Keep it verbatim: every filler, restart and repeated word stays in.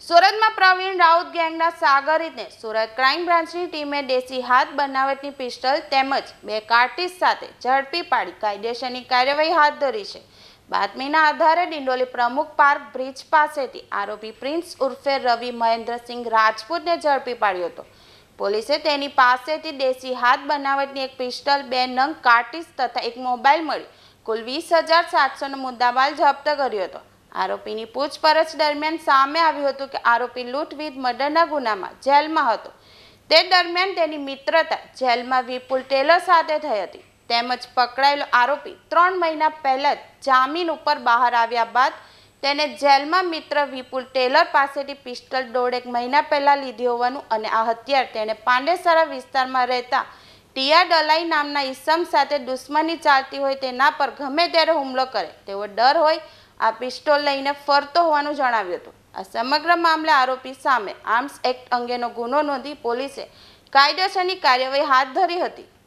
સુરતમાં પ્રવીણ રાઉત ગેંગના સાગરીતને સુરત ક્રાઇમ બ્રાન્ચની ટીમે દેશી હાથ બનાવટની પિસ્ટલ તેમજ બે કાર્ટીજ સાથે ઝડપી પાડી કાયદેસરની કાર્યવાહી હાથ ધરી છે। બાતમીના આધારે ડિંડોલી પ્રમુખ પાર્ક બ્રિજ પાસેથી આરોપી પ્રિન્સ ઉર્ફે રવિ મહેન્દ્રસિંહ રાજપૂતને ઝડપી પાડ્યો હતો। પોલીસે તેની પાસેથી દેશી હાથ બનાવટની એક પિસ્ટલ, બે નંગ કાર્ટીજ તથા એક મોબાઈલ મળી કુલ વીસ હજાર સાતસો નો મુદ્દામાલ જપ્ત કર્યો હતો। આરોપીની પૂછપરછ દરમિયાન સામે આવ્યું હતું કે આરોપી લૂંટ વિથ મર્ડરના ગુનામાં જેલમાં હતો। તે દરમિયાન તેની મિત્રતા જેલમાં વિપુલ ટેલર સાથે થઈ હતી તેમજ પકડાયેલો આરોપી ત્રણ મહિના પહેલા જામીન ઉપર બહાર આવ્યા બાદ તેને જેલમાં મિત્ર વિપુલ ટેલર પાસેથી પિસ્ટલ દોઢેક મહિના પહેલા લીધી હોવાનું અને આ હથિયાર તેણે પાંડેસરા વિસ્તારમાં રહેતા ટીયા ડલાઈ નામના ઈસમ સાથે દુશ્મની ચાલતી હોય તેના પર ગમે ત્યારે હુમલો કરે તેવો ડર હોય આ પિસ્તોલ લઈને ફરતો હોવાનું જણાવ્યું હતું। આ સમગ્ર મામલે આરોપી સામે આર્મ્સ એક્ટ અંગેનો ગુનો નોંધી પોલીસે કાયદેસરની કાર્યવાહી હાથ ધરી હતી।